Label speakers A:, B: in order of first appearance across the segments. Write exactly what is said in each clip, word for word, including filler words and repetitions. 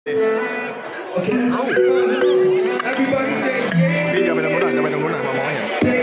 A: เอาพี่จะไปตรงนู้นหน่อยจะไปตรงนู้นหน่อยมามองเห็น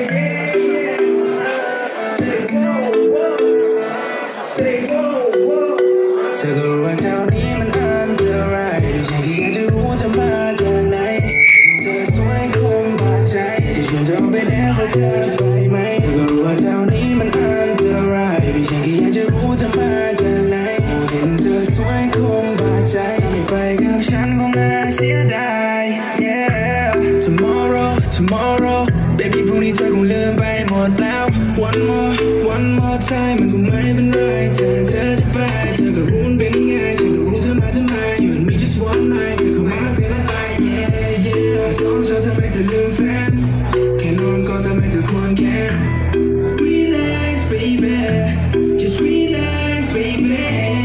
B: เธอก็รู้ว่าแถวนี้มันอันตรายฉันอยากจะรู้เธอมาจากไหนเธอสวยคมบาดใจที่ชวนเธอไปแดนซ์เธอจะไปไหมเธอก็รู้ว่าแถวนี้มันอันตรายฉันอยากจะรู้เธอมาจากไหนเห็นเธอสวยคมบาดใจไม่ไปกับฉันคงน่าเสียดาย yeah tomorrow tomorrow baby พรุ่งนี้เธอคงลืมไปหมดแล้ว one more one more time มันคงไม่เป็นไรเธอเธอจะไปเธอก็รู้เป็นยังไงฉันก็รู้เธอมาทำไม you and me just one night เธอเข้ามาเธอไป yeah yeah สองฉันทำให้เธอลืมแฟนแค่นอนก็ทำให้เธอควรแค่ relax baby just relax baby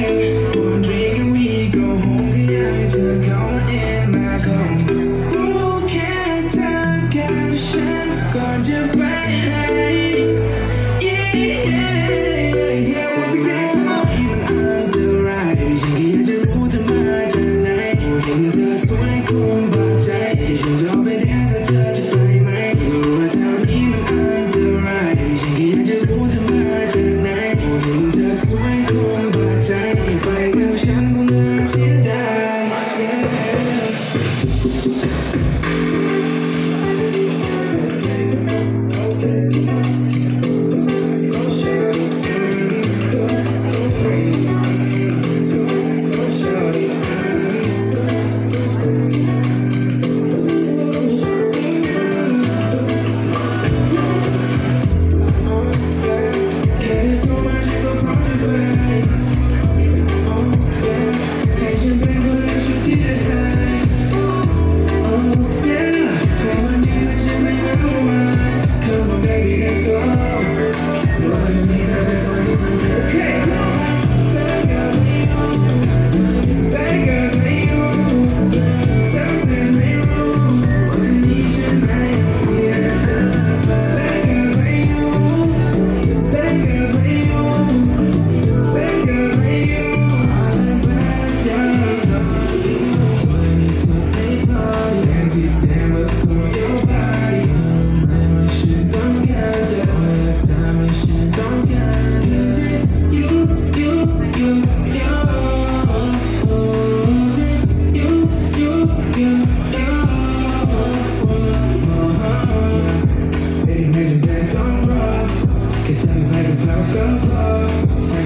B: one drink and we go home แค่อยากให้เธอเข้ามา in my zone รู้แค่เธอกับฉันก่อนจะไป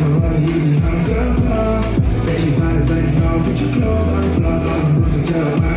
B: Put your clothes on the floor, I'm losing your mind.